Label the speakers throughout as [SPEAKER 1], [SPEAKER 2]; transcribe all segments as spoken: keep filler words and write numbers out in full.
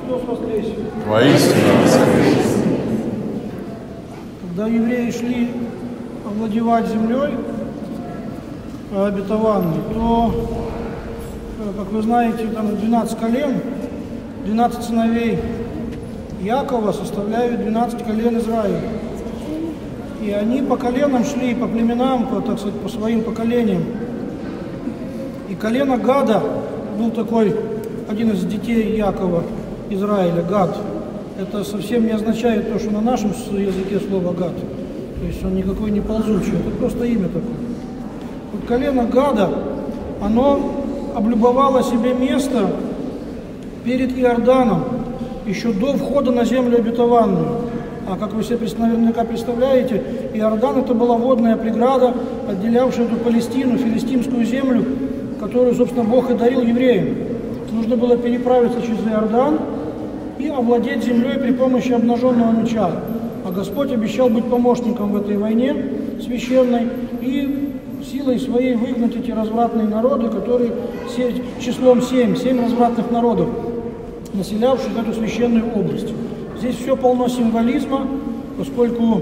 [SPEAKER 1] Христос воскресе!
[SPEAKER 2] Воистину воскресе!
[SPEAKER 1] Когда евреи шли овладевать землей обетованной, то, как вы знаете, там двенадцать колен, двенадцать сыновей Якова составляют двенадцать колен Израиля. И они по коленам шли, по племенам, по, так сказать, по своим поколениям. И колено Гада был такой, один из детей Якова, Израиля, Гад. Это совсем не означает то, что на нашем языке слово Гад. То есть он никакой не ползучий, это просто имя такое. Вот колено Гада, оно облюбовало себе место перед Иорданом, еще до входа на землю обетованную. А как вы себе наверняка представляете, Иордан — это была водная преграда, отделявшая эту Палестину, филистимскую землю, которую, собственно, Бог и дарил евреям. Нужно было переправиться через Иордан и овладеть землей при помощи обнаженного меча. А Господь обещал быть помощником в этой войне священной и силой своей выгнать эти развратные народы, которые числом семь, семь развратных народов, населявших эту священную область. Здесь все полно символизма, поскольку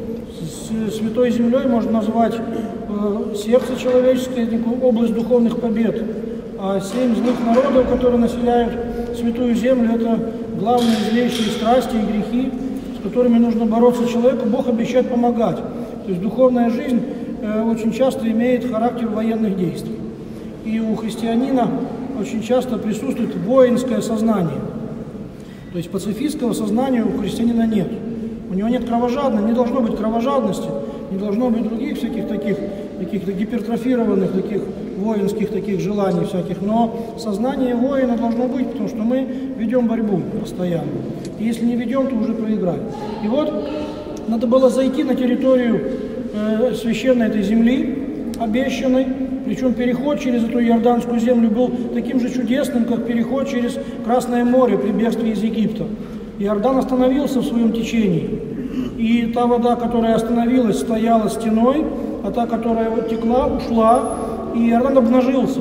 [SPEAKER 1] святой землей можно назвать э, сердце человеческое, область духовных побед. А семь злых народов, которые населяют святую землю, это главные злейшие страсти и грехи, с которыми нужно бороться человеку. Бог обещает помогать. То есть духовная жизнь э, очень часто имеет характер военных действий. И у христианина очень часто присутствует воинское сознание. То есть пацифистского сознания у христианина нет. У него нет кровожадности, не должно быть кровожадности, не должно быть других всяких таких, каких-то гипертрофированных таких воинских таких желаний всяких. Но сознание воина должно быть, потому что мы ведем борьбу постоянно. И если не ведем, то уже проиграем. И вот надо было зайти на территорию э, священной этой земли, обещанной. Причем переход через эту Иорданскую землю был таким же чудесным, как переход через Красное море при бегстве из Египта. Иордан остановился в своем течении. И та вода, которая остановилась, стояла стеной, а та, которая вот текла, ушла, и Иордан обнажился.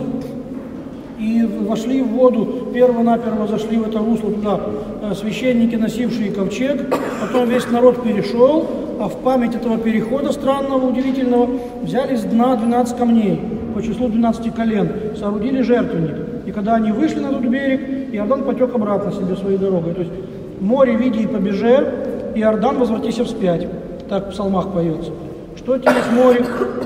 [SPEAKER 1] И вошли в воду, перво-наперво зашли в это русло туда священники, носившие ковчег, потом весь народ перешел, а в память этого перехода странного, удивительного, взяли с дна двенадцать камней по числу двенадцати колен, соорудили жертвенник. И когда они вышли на тот берег, Иордан потек обратно себе своей дорогой. То есть море, види и побеже, Иордан, возвратися вспять. Так в псалмах поется. Что тебе с море,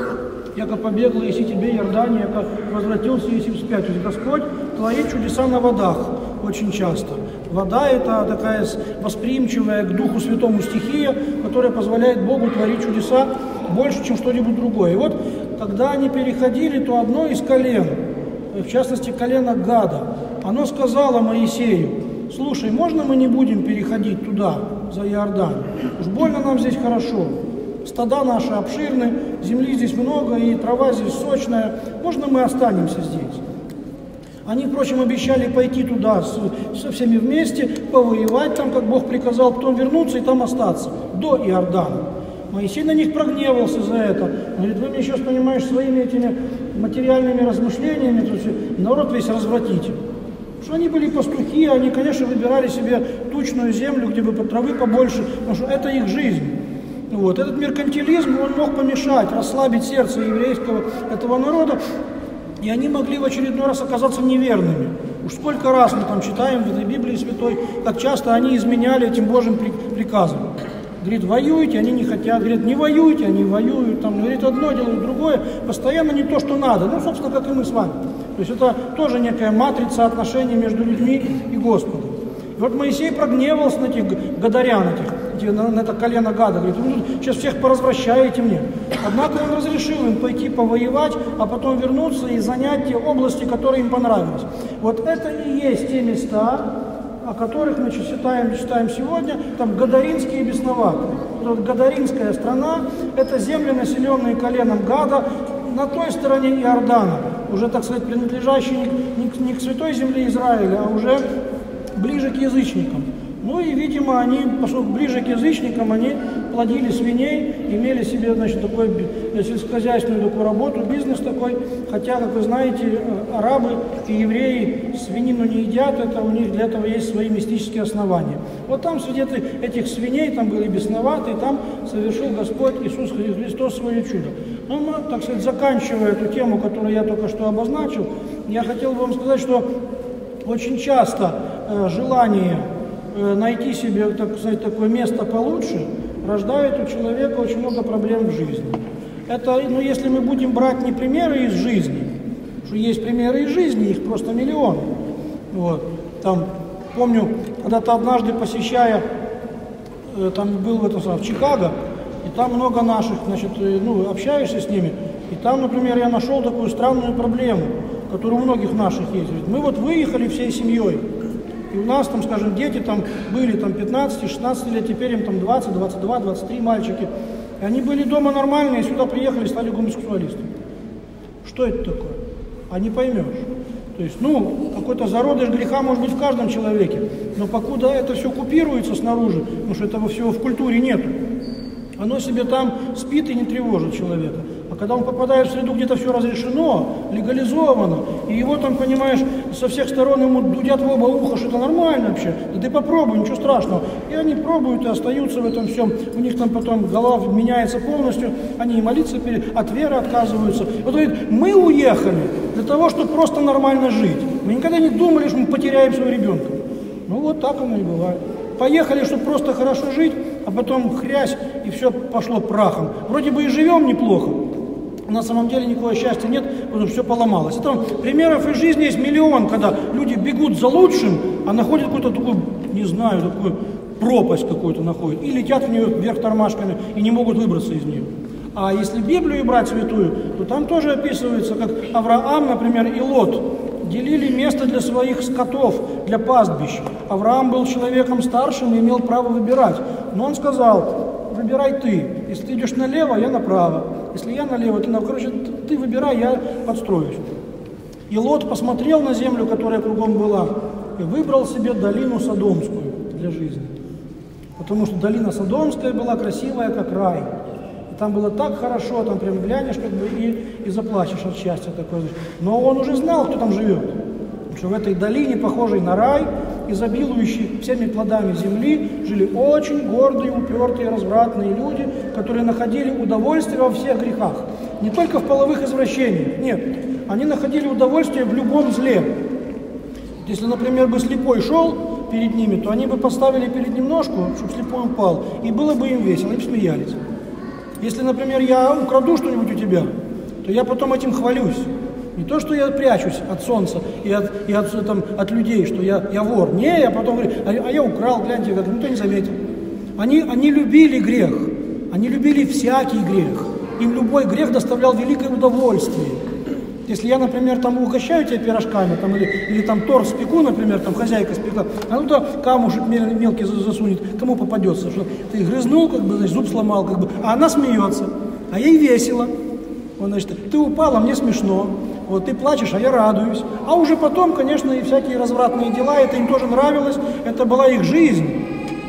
[SPEAKER 1] яко побегло, если тебе Иордания, яко возвратился, если вспять. То есть Господь творит чудеса на водах очень часто. Вода — это такая восприимчивая к Духу Святому стихия, которая позволяет Богу творить чудеса больше, чем что-нибудь другое. И вот, когда они переходили, то одно из колен, в частности колено Гада, оно сказало Моисею: слушай, можно мы не будем переходить туда, за Иордан? Уж больно нам здесь хорошо. Стада наши обширны, земли здесь много, и трава здесь сочная. Можно мы останемся здесь? Они, впрочем, обещали пойти туда с, со всеми вместе, повоевать там, как Бог приказал, потом вернуться и там остаться, до Иордана. Моисей на них прогневался за это. Он говорит: вы мне сейчас, понимаешь, своими этими материальными размышлениями, то есть народ весь развратите. Потому что они были пастухи, они, конечно, выбирали себе тучную землю, где бы травы побольше, потому что это их жизнь. Вот. Этот меркантилизм, он мог помешать, расслабить сердце еврейского этого народа, и они могли в очередной раз оказаться неверными. Уж сколько раз мы там читаем в этой Библии Святой, как часто они изменяли этим Божьим приказам. Говорит, воюйте, они не хотят. Говорит, не воюйте, они воюют. Там, говорит, одно делают, другое. Постоянно не то, что надо. Ну, собственно, как и мы с вами. То есть это тоже некая матрица отношений между людьми и Господом. И вот Моисей прогневался на этих гадарян, этих, на, на это колено Гада. Говорит, вы тут сейчас всех поразвращаете мне. Однако он разрешил им пойти повоевать, а потом вернуться и занять те области, которые им понравились. Вот это и есть те места, о которых мы читаем, читаем сегодня, там Гадаринские бесноватые. Вот Гадаринская страна – это земли, населенные коленом Гада, на той стороне Иордана, уже, так сказать, принадлежащие не, не, не к святой земле Израиля, а уже ближе к язычникам. Ну и, видимо, они, поскольку ближе к язычникам, они плодили свиней, имели себе, значит, такой сельскохозяйственную такую работу, бизнес такой. Хотя, как вы знаете, арабы и евреи свинину не едят, это у них для этого есть свои мистические основания. Вот там среди этих свиней, там были бесноватые, там совершил Господь Иисус Христос свое чудо. Ну, так сказать, заканчивая эту тему, которую я только что обозначил, я хотел бы вам сказать, что очень часто э, желание найти себе, так сказать, такое место получше, рождает у человека очень много проблем в жизни. Это, ну, если мы будем брать не примеры из жизни, что есть примеры из жизни, их просто миллион. Вот. Там, помню, когда-то однажды посещая, там был в, этом, в Чикаго, и там много наших, значит, ну, общаешься с ними, и там, например, я нашел такую странную проблему, которая у многих наших есть. Мы вот выехали всей семьей, и у нас там, скажем, дети там были там пятнадцать-шестнадцать лет, теперь им там двадцать, двадцать два, двадцать три мальчики. И они были дома нормальные, сюда приехали и стали гомосексуалистами. Что это такое? А не поймешь. То есть, ну, какой-то зародыш греха может быть в каждом человеке, но покуда это все купируется снаружи, потому что этого всего в культуре нету, оно себе там спит и не тревожит человека. А когда он попадает в среду, где-то все разрешено, легализовано, и его там, понимаешь, со всех сторон ему дудят в оба уха, что это нормально вообще, да ты попробуй, ничего страшного. И они пробуют и остаются в этом всем, у них там потом голова меняется полностью, они и молиться перед, от веры отказываются. Вот говорит, мы уехали для того, чтобы просто нормально жить. Мы никогда не думали, что мы потеряем своего ребенка. Ну вот так оно и бывает. Поехали, чтобы просто хорошо жить, а потом хрясь, и все пошло прахом. Вроде бы и живем неплохо, на самом деле никакого счастья нет, потому что все поломалось. Это примеров из жизни есть миллион, когда люди бегут за лучшим, а находят какую-то такую, не знаю, такую пропасть какую-то находят, и летят в нее вверх тормашками, и не могут выбраться из нее. А если Библию брать святую, то там тоже описывается, как Авраам, например, и Лот делили место для своих скотов, для пастбищ. Авраам был человеком старшим и имел право выбирать. Но он сказал, выбирай ты. Если ты идешь налево, я направо. Если я налево, ты направо. Короче, ты выбирай, я подстроюсь. И Лот посмотрел на землю, которая кругом была, и выбрал себе долину Содомскую для жизни. Потому что долина Содомская была красивая, как рай. И там было так хорошо, там прям глянешь, как бы, и, и заплачешь от счастья такое. Но он уже знал, кто там живет. Потому что в этой долине, похожей на рай, изобилующей всеми плодами земли, жили очень гордые, упертые, развратные люди, которые находили удовольствие во всех грехах. Не только в половых извращениях, нет. Они находили удовольствие в любом зле. Если, например, бы слепой шел перед ними, то они бы поставили перед ним ножку, чтобы слепой упал, и было бы им весело, им смеялись. Если, например, я украду что-нибудь у тебя, то я потом этим хвалюсь. Не то, что я прячусь от солнца и от, и от, там, от людей, что я, я вор. Не, я потом говорю, а, а я украл, гляньте, как никто не заметил. Они, они любили грех, они любили всякий грех. Им любой грех доставлял великое удовольствие. Если я, например, там угощаю тебя пирожками, там, или, или там торт спеку, например, там хозяйка спекла, а ну-то камушек мелкий засунет, кому попадется, что ты грызнул, как бы, значит, зуб сломал, как бы, а она смеется, а ей весело. Он, значит, ты упал, а мне смешно, вот ты плачешь, а я радуюсь. А уже потом, конечно, и всякие развратные дела, это им тоже нравилось, это была их жизнь.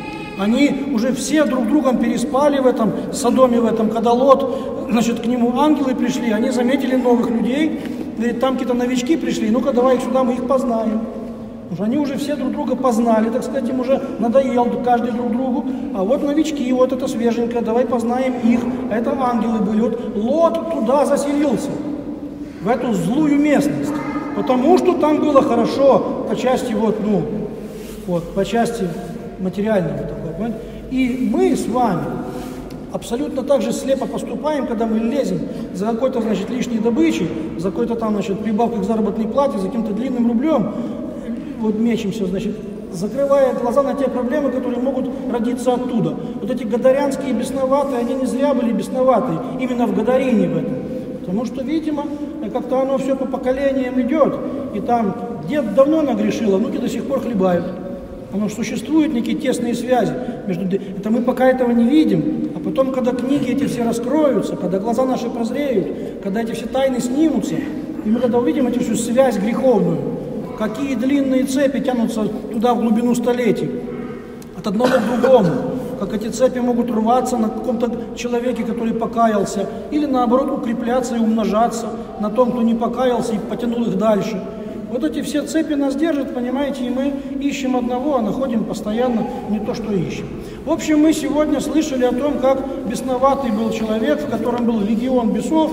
[SPEAKER 1] Они уже все друг другом переспали в этом Содоме, в этом, когда Лот, значит, к нему ангелы пришли, они заметили новых людей, говорит, там какие-то новички пришли, ну-ка давай их сюда, мы их познаем. Потому что они уже все друг друга познали, так сказать, им уже надоел каждый друг другу, а вот новички, вот это свеженькое, давай познаем их, это ангелы были. Вот Лот туда заселился, в эту злую местность, потому что там было хорошо по части, вот, ну, вот, по части материального такого, понимаете? И мы с вами абсолютно так же слепо поступаем, когда мы лезем за какой-то, значит, лишней добычей, за какой-то там, значит, прибавкой к заработной плате, за каким-то длинным рублем, вот мечемся, значит, закрывая глаза на те проблемы, которые могут родиться оттуда. Вот эти гадарянские бесноватые, они не зря были бесноватые, именно в Гадарине в этом. Потому что, видимо, как-то оно все по поколениям идет, и там дед давно нагрешил, а внуки до сих пор хлебают. Потому что существуют некие тесные связи между... Это мы пока этого не видим, а потом, когда книги эти все раскроются, когда глаза наши прозреют, когда эти все тайны снимутся, и мы когда увидим эту всю связь греховную, какие длинные цепи тянутся туда в глубину столетий, от одного к другому. Как эти цепи могут рваться на каком-то человеке, который покаялся, или наоборот укрепляться и умножаться на том, кто не покаялся и потянул их дальше. Вот эти все цепи нас держат, понимаете, и мы ищем одного, а находим постоянно не то, что ищем. В общем, мы сегодня слышали о том, как бесноватый был человек, в котором был легион бесов,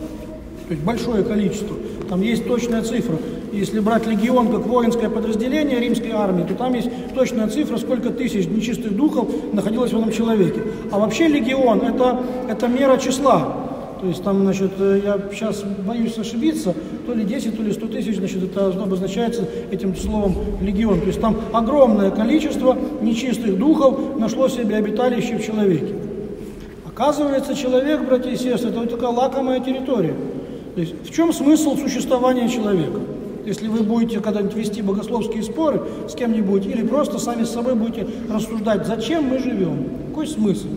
[SPEAKER 1] то есть большое количество. Там есть точная цифра. Если брать легион как воинское подразделение римской армии, то там есть точная цифра, сколько тысяч нечистых духов находилось в этом человеке. А вообще легион это, это мера числа. То есть там, значит, я сейчас боюсь ошибиться, то ли десять, то ли сто тысяч, значит, это обозначается этим словом легион. То есть там огромное количество нечистых духов нашло себе обиталище в человеке. Оказывается, человек, братья и сестры, это вот такая лакомая территория. То есть в чем смысл существования человека? Если вы будете когда-нибудь вести богословские споры с кем-нибудь, или просто сами с собой будете рассуждать, зачем мы живем, какой смысл?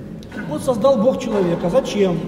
[SPEAKER 1] Вот создал Бог человека, зачем?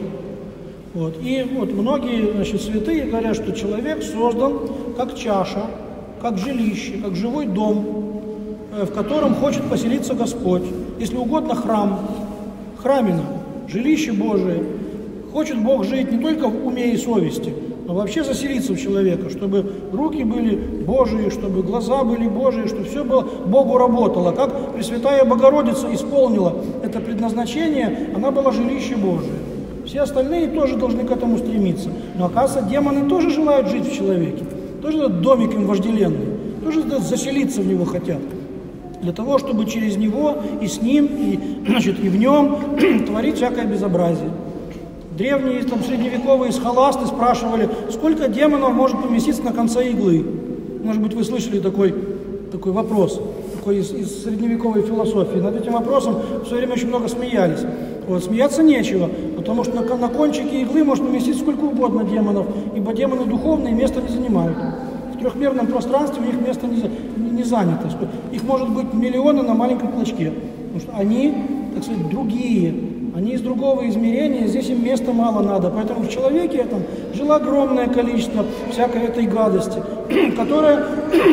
[SPEAKER 1] Вот. И вот многие, значит, святые говорят, что человек создан как чаша, как жилище, как живой дом, в котором хочет поселиться Господь. Если угодно, храм, храмина, жилище Божие. Хочет Бог жить не только в уме и совести, но вообще заселиться в человека, чтобы руки были Божии, чтобы глаза были Божии, чтобы все было Богу работало. Как Пресвятая Богородица исполнила это предназначение, она была жилище Божие. Все остальные тоже должны к этому стремиться. Но, оказывается, демоны тоже желают жить в человеке. Тоже этот домик им вожделенный. Тоже заселиться в него хотят. Для того, чтобы через него и с ним, и, значит, и в нем творить всякое безобразие. Древние, там, средневековые схоласты спрашивали, сколько демонов может поместиться на конце иглы. Может быть, вы слышали такой, такой вопрос, такой из, из средневековой философии. Над этим вопросом в свое время очень много смеялись. Вот, смеяться нечего, потому что на, на кончике иглы может поместиться сколько угодно демонов, ибо демоны духовные места не занимают. В трехмерном пространстве у них место не, не, не занято. Их может быть миллионы на маленьком клочке, потому что они, так сказать, другие. Они из другого измерения, здесь им места мало надо. Поэтому в человеке этом жило огромное количество всякой этой гадости, которая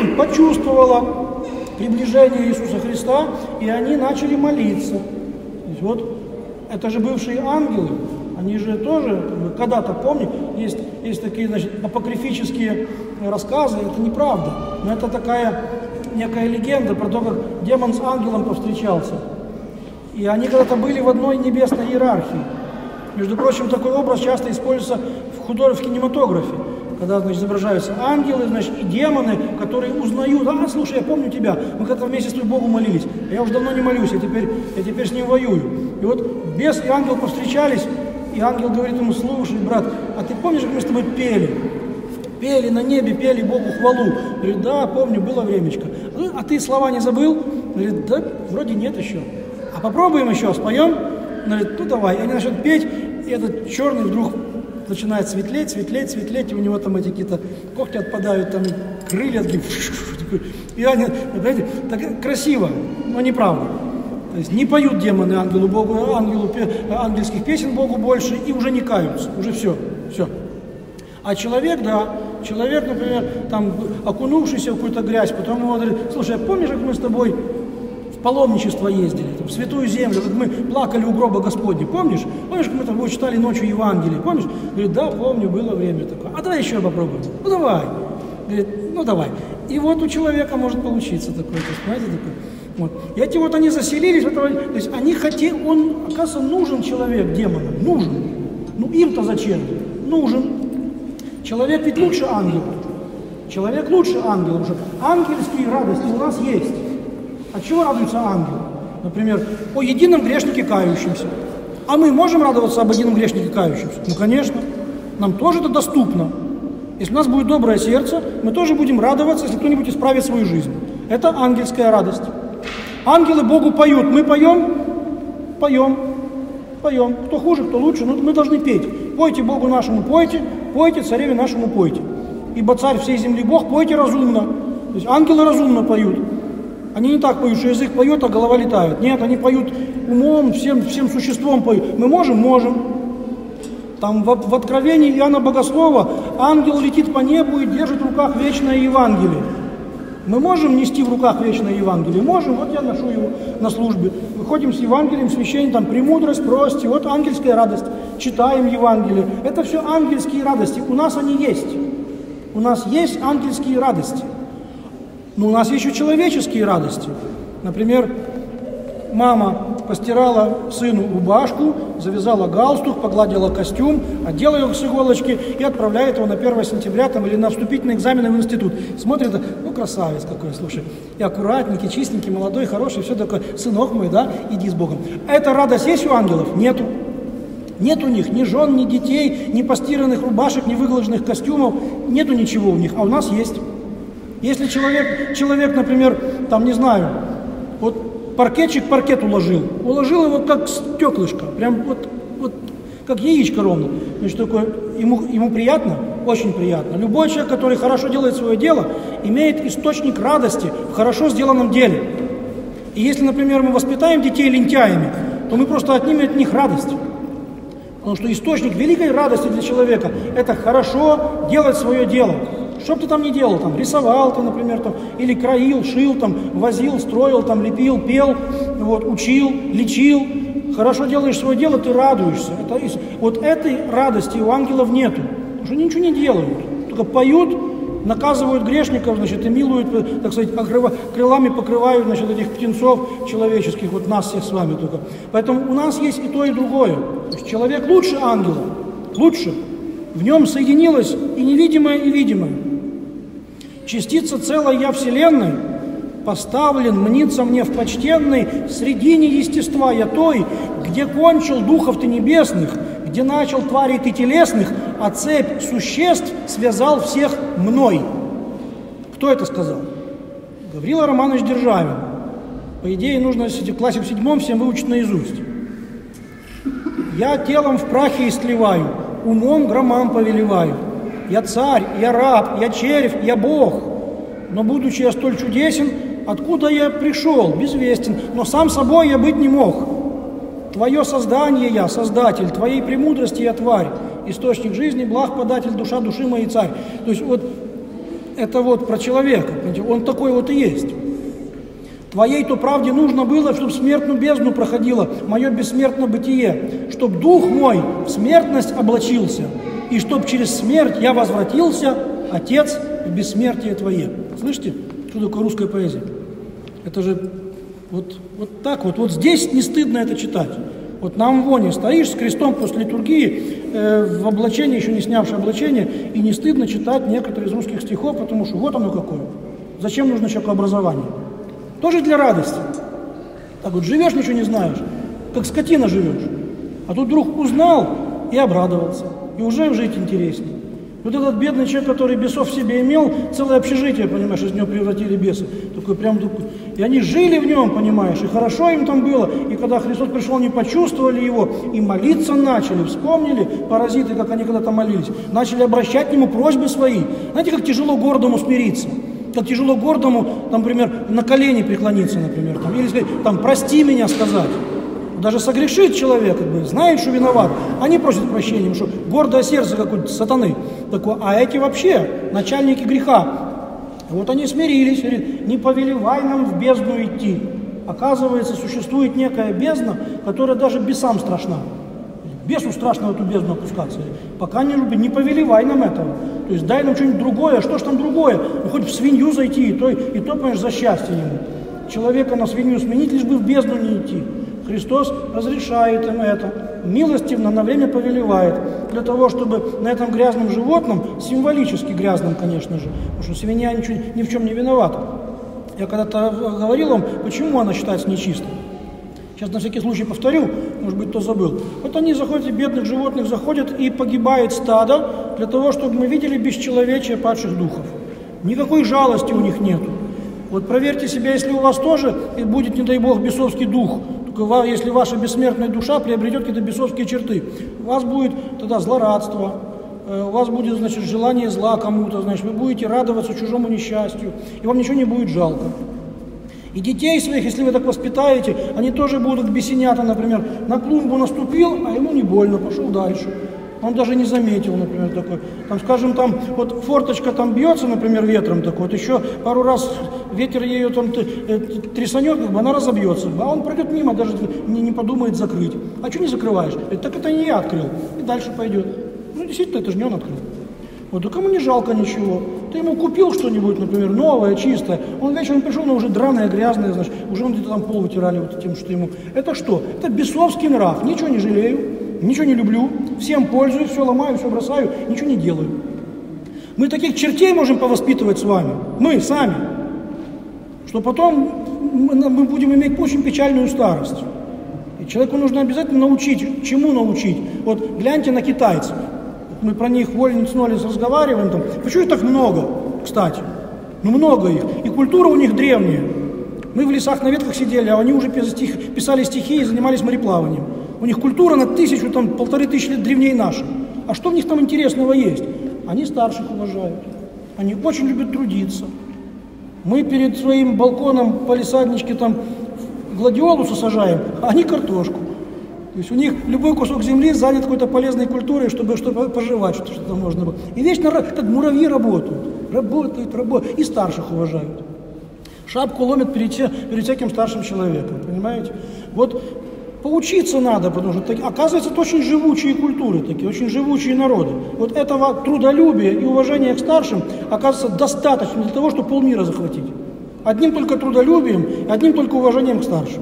[SPEAKER 1] почувствовала приближение Иисуса Христа, и они начали молиться. То есть вот это же бывшие ангелы, они же тоже, когда-то, помню, есть, есть такие, значит, апокрифические рассказы, это неправда, но это такая некая легенда про то, как демон с ангелом повстречался. И они когда-то были в одной небесной иерархии. Между прочим, такой образ часто используется в художественном кинематографе, когда, значит, изображаются ангелы, значит, и демоны, которые узнают: а, слушай, я помню тебя, мы когда-то вместе с тобой Богу молились, а я уже давно не молюсь, я теперь, я теперь с ним воюю. И вот бес и ангел повстречались, и ангел говорит ему: слушай, брат, а ты помнишь, как мы с тобой пели? Пели на небе, пели Богу хвалу. Говорит: да, помню, было времечко. А ты слова не забыл? Говорит: да, вроде нет еще. А попробуем еще, споем? Он говорит: ну давай. И они начнут петь, и этот черный вдруг начинает светлеть, светлеть, светлеть, и у него там эти какие-то когти отпадают, там крылья такие, и они, понимаете, так красиво, но неправда. То есть не поют демоны ангелу Богу, ангелу, ангельских песен Богу больше, и уже не каются, уже все, все. А человек, да, человек, например, там, окунувшийся в какую-то грязь, потом ему говорит: слушай, а помнишь, как мы с тобой в паломничество ездили, там, в Святую Землю, как мы плакали у гроба Господня, помнишь? Помнишь, как мы там читали ночью Евангелие, помнишь? Говорит: да, помню, было время такое. А давай еще попробуем. Ну давай. Говорит: ну давай. И вот у человека может получиться такое, понимаете, такое. Вот. И эти вот они заселились, в этого, то есть они хотели, он, оказывается, нужен человек демонам, нужен. Ну им-то зачем? Нужен. Человек ведь лучше ангела. Человек лучше ангела, потому что ангельские радости у нас есть. От чего радуется ангел? Например, о едином грешнике кающемся. А мы можем радоваться об едином грешнике кающемся? Ну, конечно. Нам тоже это доступно. Если у нас будет доброе сердце, мы тоже будем радоваться, если кто-нибудь исправит свою жизнь. Это ангельская радость. Ангелы Богу поют. Мы поем? Поем. Поем. Кто хуже, кто лучше, но мы должны петь. Пойте Богу нашему, пойте. Пойте цареве нашему, пойте. Ибо царь всей земли Бог, пойте разумно. То есть ангелы разумно поют. Они не так поют, что язык поет, а голова летает. Нет, они поют умом, всем, всем существом поют. Мы можем? Можем. Там в, в Откровении Иоанна Богослова ангел летит по небу и держит в руках вечное Евангелие. Мы можем нести в руках вечное Евангелие? Можем. Вот я ношу его на службе. Выходим с Евангелием, священник, там, премудрость, прости, вот ангельская радость. Читаем Евангелие. Это все ангельские радости. У нас они есть. У нас есть ангельские радости. Но у нас есть еще человеческие радости. Например, мама постирала сыну рубашку, завязала галстук, погладила костюм, одела его с иголочки и отправляет его на первое сентября там, или на вступительные экзамены в институт. Смотрит, ну красавец какой, слушай, и аккуратненький, чистенький, молодой, хороший, все такое, сынок мой, да, иди с Богом. Эта радость есть у ангелов? Нету. Нет у них ни жен, ни детей, ни постиранных рубашек, ни выглаженных костюмов, нету ничего у них, а у нас есть. Если человек, человек, например, там, не знаю, вот паркетчик паркет уложил, уложил его как стеклышко, прям вот, вот как яичко ровно. Значит, такое, ему, ему приятно? Очень приятно. Любой человек, который хорошо делает свое дело, имеет источник радости в хорошо сделанном деле. И если, например, мы воспитаем детей лентяями, то мы просто отнимем от них радость. Потому что источник великой радости для человека – это хорошо делать свое дело. Что бы ты там ни делал, там, рисовал ты, например, там, или краил, шил, там, возил, строил, там, лепил, пел, вот, учил, лечил. Хорошо делаешь свое дело, ты радуешься. Это, вот этой радости у ангелов нету, потому что они ничего не делают. Только поют, наказывают грешников, значит, и милуют, так сказать, покрыва, крылами покрывают, значит, этих птенцов человеческих, вот нас всех с вами только. Поэтому у нас есть и то, и другое. То есть человек лучше ангела, лучше. В нем соединилось и невидимое, и видимое. Частица целой я Вселенной, поставлен, мнится мне в почтенной средине естества я той, где кончил духов ты небесных, где начал тварей ты телесных, а цепь существ связал всех мной. Кто это сказал? Гаврила Романович Державин. По идее, нужно в классе в седьмом всем выучить наизусть. Я телом в прахе истлеваю, умом громам повелеваю. Я царь, я раб, я червь, я Бог. Но будучи я столь чудесен, откуда я пришел, безвестен, но сам собой я быть не мог. Твое создание я, создатель, твоей премудрости я тварь, источник жизни, благ податель, душа души моей царь. То есть вот это вот про человека, он такой вот и есть. Твоей-то правде нужно было, чтобы смертную бездну проходило мое бессмертное бытие, чтоб дух мой в смертность облачился, и чтоб через смерть я возвратился, Отец, в бессмертие Твое. Слышите, что такое русская поэзия? Это же вот, вот так вот, вот здесь не стыдно это читать. Вот на Амвоне стоишь с крестом после литургии, э, в облачении, еще не снявши облачение, и не стыдно читать некоторые из русских стихов, потому что вот оно какое. Зачем нужно человеку образование? Тоже для радости. Так вот, живешь, ничего не знаешь, как скотина живешь. А тут вдруг узнал и обрадовался. И уже жить интереснее. Вот этот бедный человек, который бесов в себе имел, целое общежитие, понимаешь, из него превратили бесы. Такой прям такой. И они жили в нем, понимаешь, и хорошо им там было. И когда Христос пришел, они почувствовали его, и молиться начали, вспомнили паразиты, как они когда-то молились. Начали обращать к нему просьбы свои. Знаете, как тяжело гордому смириться? Как тяжело гордому, там, например, на колени преклониться, например, там, или сказать, там, прости меня сказать. Даже согрешит человек, как бы, знает, что виноват, они просят прощения, потому что гордое сердце какой-то сатаны такое, а эти вообще начальники греха. Вот они смирились, говорят, не повелевай нам в бездну идти. Оказывается, существует некая бездна, которая даже бесам страшна. Бесу страшно в эту бездну опускаться. Пока не, не повелевай нам этого. То есть дай нам что-нибудь другое. Что ж там другое? Ну, хоть в свинью зайти, и то, и то, понимаешь, за счастье ему. Человека на свинью сменить, лишь бы в бездну не идти. Христос разрешает им это, милостивно на время повелевает, для того, чтобы на этом грязном животном, символически грязном, конечно же, потому что свинья ничего, ни в чем не виновата. Я когда-то говорил вам, почему она считается нечистой. Сейчас на всякий случай повторю, может быть, кто забыл. Вот они заходят, бедных животных заходят, и погибает стадо, для того, чтобы мы видели бесчеловечие падших духов. Никакой жалости у них нету. Вот проверьте себя, если у вас тоже будет, не дай Бог, бесовский дух, если ваша бессмертная душа приобретет какие-то бесовские черты, у вас будет тогда злорадство, у вас будет, значит, желание зла кому-то, значит, вы будете радоваться чужому несчастью, и вам ничего не будет жалко. И детей своих, если вы так воспитаете, они тоже будут бесенята, например, на клумбу наступил, а ему не больно, пошел дальше. Он даже не заметил, например, такой. Там, скажем, там вот форточка там бьется, например, ветром такой, вот еще пару раз ветер ее там трясанет, как бы она разобьется. А он пройдет мимо, даже не, не подумает закрыть. А что не закрываешь? Говорит, так это не я открыл. И дальше пойдет. Ну, действительно, это же не он открыл. Вот, да кому не жалко ничего. Ты ему купил что-нибудь, например, новое, чистое. Он вечером пришел, но уже драное, грязное, значит, уже он где-то там пол вытирали вот тем, что ему. Это что? Это бесовский нрав. Ничего не жалею, ничего не люблю, всем пользуюсь, все ломаю, все бросаю, ничего не делаю. Мы таких чертей можем повоспитывать с вами. Мы сами. Что потом мы будем иметь очень печальную старость. И человеку нужно обязательно научить. Чему научить? Вот гляньте на китайцев. Мы про них вольниц-нолиц разговариваем. Там. Почему их так много, кстати? Ну, много их. И культура у них древняя. Мы в лесах на ветках сидели, а они уже писали стихи и занимались мореплаванием. У них культура на тысячу, там, полторы тысячи лет древнее нашей. А что в них там интересного есть? Они старших уважают. Они очень любят трудиться. Мы перед своим балконом палисаднички там гладиолуса сажаем, а они картошку. То есть у них любой кусок земли занят какой-то полезной культурой, чтобы что-то пожевать, что-то можно было. И вечно как муравьи работают, работают, работают, и старших уважают. Шапку ломят перед, перед всяким старшим человеком, понимаете? Вот поучиться надо, потому что, оказывается, это очень живучие культуры, такие, очень живучие народы. Вот этого трудолюбия и уважения к старшим, оказывается, достаточно для того, чтобы полмира захватить. Одним только трудолюбием, одним только уважением к старшим.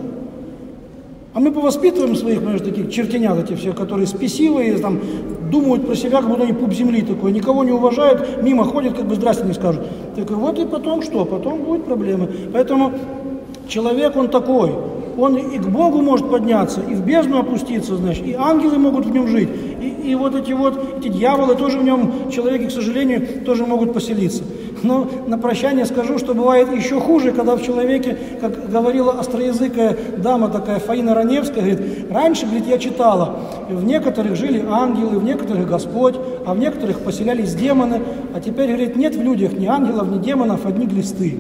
[SPEAKER 1] А мы повоспитываем своих, понимаешь, таких чертенят, эти все, которые спесивые, там, думают про себя, как будто они пуп земли такой, никого не уважают, мимо ходят, как бы здрасте не скажут. Так вот и потом что? Потом будут проблемы. Поэтому человек, он такой, он и к Богу может подняться, и в бездну опуститься, значит, и ангелы могут в нем жить, и, и вот эти вот, эти дьяволы тоже в нем, человеке, к сожалению, тоже могут поселиться. Но на прощание скажу, что бывает еще хуже, когда в человеке, как говорила остроязыкая дама такая, Фаина Раневская, говорит, раньше, говорит, я читала, в некоторых жили ангелы, в некоторых Господь, а в некоторых поселялись демоны, а теперь, говорит, нет в людях ни ангелов, ни демонов, одни глисты.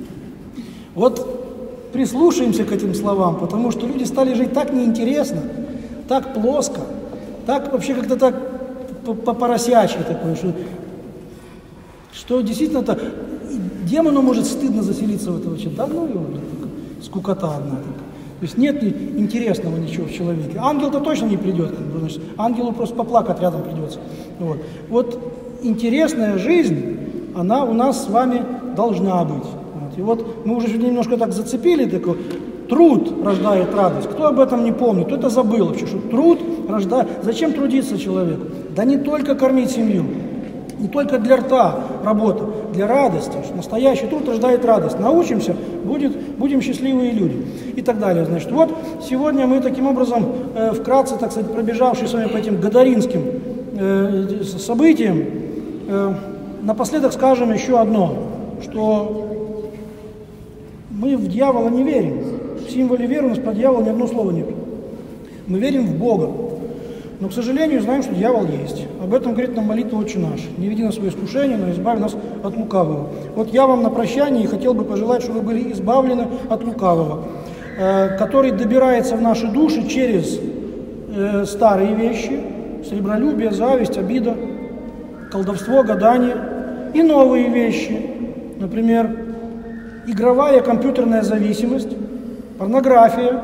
[SPEAKER 1] Вот прислушаемся к этим словам, потому что люди стали жить так неинтересно, так плоско, так вообще как-то так по-поросячьи такое, что... Что действительно-то демону может стыдно заселиться в этого человека. Да ну его, скукота одна такая. То есть нет интересного ничего в человеке. Ангел-то точно не придет, значит, ангелу просто поплакать рядом придется. Вот. Вот интересная жизнь, она у нас с вами должна быть. Вот. И вот мы уже немножко так зацепили, такой, труд рождает радость. Кто об этом не помнит, кто это забыл вообще, что труд рождает... Зачем трудиться человеку? Да не только кормить семью. Не только для рта работа, для радости. Настоящий труд рождает радость. Научимся, будет, будем счастливые люди. И так далее. Значит, вот сегодня мы таким образом, э, вкратце, так сказать, пробежавшись с вами по этим гадаринским э, событиям, э, напоследок скажем еще одно, что мы в дьявола не верим. В символе веры у нас про дьявола ни одно слова нет. Мы верим в Бога. Но, к сожалению, знаем, что дьявол есть. Об этом говорит нам молитва «Отче наш». Не веди нас в свои искушения, но избави нас от лукавого. Вот я вам на прощание хотел бы пожелать, чтобы вы были избавлены от лукавого, э, который добирается в наши души через э, старые вещи, сребролюбие, зависть, обида, колдовство, гадание, и новые вещи, например, игровая компьютерная зависимость, порнография,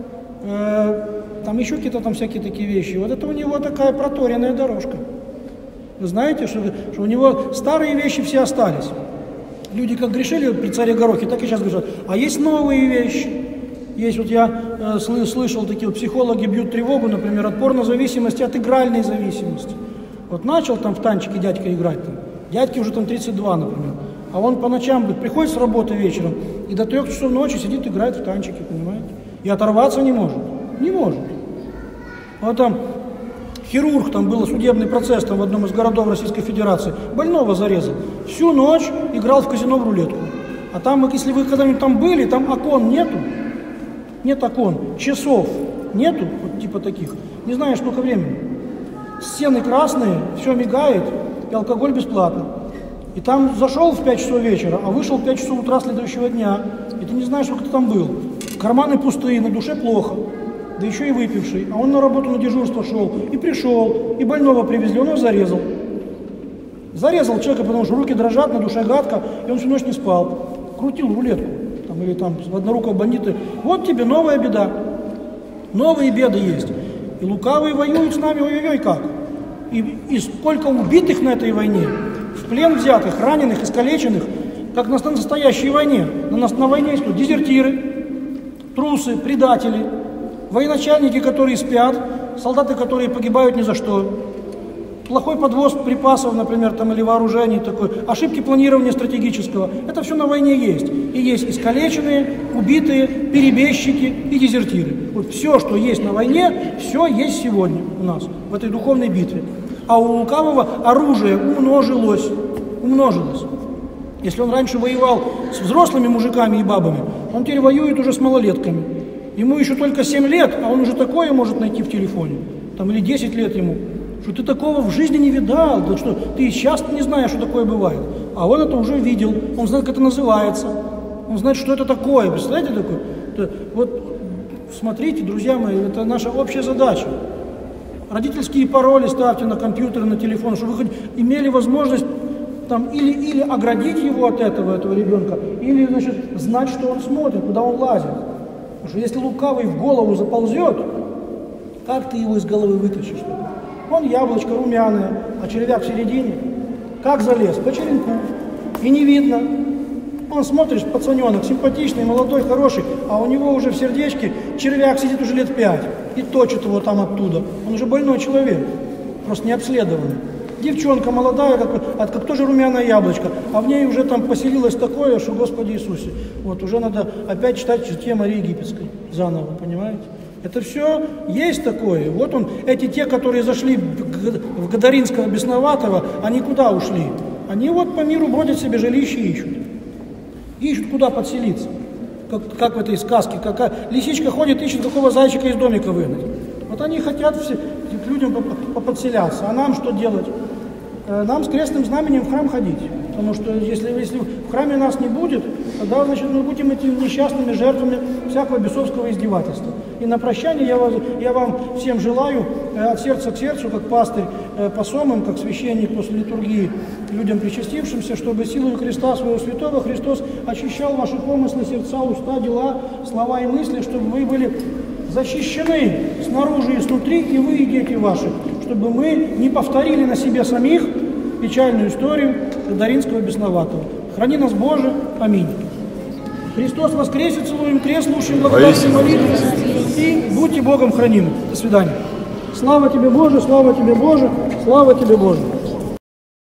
[SPEAKER 1] э, там еще какие-то там всякие такие вещи. Вот это у него такая проторенная дорожка. Вы знаете, что, что у него старые вещи все остались. Люди как грешили при царе Горохе, так и сейчас грешат. А есть новые вещи. Есть вот я э, слышал, такие вот психологи бьют тревогу, например, от порнозависимости, от игральной зависимости. Вот начал там в танчики дядька играть, там. Дядьке уже там тридцать два, например. А он по ночам приходит с работы вечером и до трех часов ночи сидит, играет в танчики, понимаете? И оторваться не может. Не может. Вот там хирург, там был судебный процесс там, в одном из городов Российской Федерации, больного зарезал. Всю ночь играл в казино в рулетку. А там, если вы когда-нибудь там были, там окон нету. Нет окон. Часов нету, вот типа таких. Не знаю, сколько времени. Стены красные, все мигает, и алкоголь бесплатно. И там зашел в пять часов вечера, а вышел в пять часов утра следующего дня. И ты не знаешь, сколько ты там был. Карманы пустые, на душе плохо. Да еще и выпивший, а он на работу на дежурство шел, и пришел, и больного привезли, он его зарезал. Зарезал человека, потому что руки дрожат, на душе гадко, и он всю ночь не спал. крутил рулетку, там, или там однорукого бандита. Вот тебе новая беда. Новые беды есть. И лукавые воюют с нами, ой-ой-ой, как. И, и сколько убитых на этой войне, в плен взятых, раненых, искалеченных, как на настоящей войне. На, на, на войне есть тут дезертиры, трусы, предатели, военачальники, которые спят, солдаты, которые погибают ни за что. Плохой подвоз припасов, например, там, или вооружений такой, ошибки планирования стратегического. Это все на войне есть. И есть искалеченные, убитые, перебежчики и дезертиры. Вот все, что есть на войне, все есть сегодня у нас, в этой духовной битве. А у лукавого оружие умножилось. Умножилось. Если он раньше воевал с взрослыми мужиками и бабами, он теперь воюет уже с малолетками. Ему еще только семь лет, а он уже такое может найти в телефоне. Там, или десять лет ему. Что ты такого в жизни не видал, да что ты сейчас не знаешь, что такое бывает. А он это уже видел, он знает, как это называется, он знает, что это такое. Представляете, такое? Это, вот смотрите, друзья мои, это наша общая задача. Родительские пароли ставьте на компьютер, на телефон, чтобы вы хоть имели возможность там, или, или оградить его от этого, этого ребенка, или, значит, знать, что он смотрит, куда он лазит. Потому что если лукавый в голову заползет, как ты его из головы вытащишь? Он яблочко румяное, а червяк в середине. Как залез? По черенку. И не видно. Он, смотришь, пацаненок, симпатичный, молодой, хороший, а у него уже в сердечке червяк сидит уже лет пять и точит его там оттуда. Он уже больной человек, просто не обследованный. Девчонка молодая, как, как, как тоже румяное яблочко, а в ней уже там поселилось такое, что, Господи Иисусе, вот уже надо опять читать Чтение Марии Египетской заново, понимаете? Это все есть такое. Вот он, эти те, которые зашли в Гадаринского бесноватого, они куда ушли? Они вот по миру бродят себе, жилище ищут. Ищут, куда подселиться. Как, как в этой сказке. Какая лисичка ходит, ищет, какого зайчика из домика выгнать. Вот они хотят все, к людям поподселяться. А нам что делать? Нам с крестным знаменем в храм ходить. Потому что если, если в храме нас не будет, тогда, значит, мы будем этими несчастными жертвами всякого бесовского издевательства. И на прощание я, вас, я вам всем желаю от сердца к сердцу, как пастырь по сомам, как священник после литургии, людям причастившимся, чтобы силой Христа своего святого Христос очищал ваши помыслы, сердца, уста, дела, слова и мысли, чтобы вы были защищены снаружи и снутри, и вы, и дети ваши, чтобы мы не повторили на себе самих печальную историю Гадаринского бесноватого. Храни нас, Боже. Аминь. Христос воскресе, целуем крест, слушаем благодарные молитвы и будьте Богом хранимы. До свидания. Слава тебе, Боже, слава тебе, Боже, слава тебе, Боже.